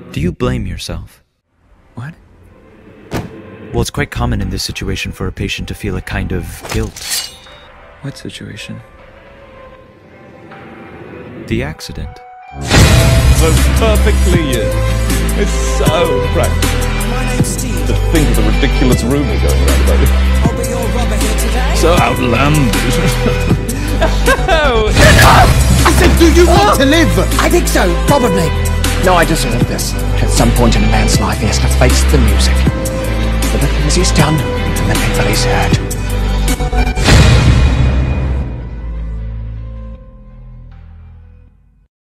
Do you blame yourself? What? Well, it's quite common in this situation for a patient to feel a kind of guilt. What situation? The accident. So perfectly you. It's so practical. My name's Stede. Just think of the ridiculous rumour going around about it. I'll be your rubber here today. So outlandish. I said, do you want to live? I think so, probably. No, I deserve this. At some point in a man's life, he has to face the music. For the things he's done and the people he's hurt.